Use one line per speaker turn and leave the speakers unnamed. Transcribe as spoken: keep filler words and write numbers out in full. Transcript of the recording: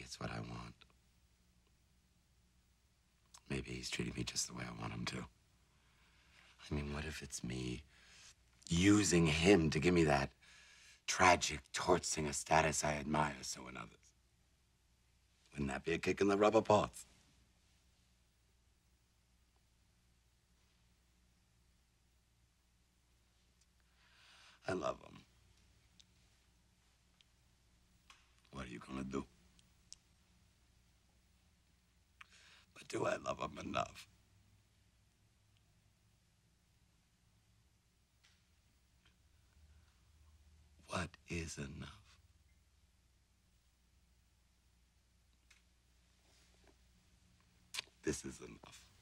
gets what I want. Maybe he's treating me just the way I want him to. I mean, what if it's me using him to give me that tragic torch singer status I admire so in others? Wouldn't that be a kick in the rubber paws? I love him. What are you gonna do? But do I love him enough? What is enough? This is enough.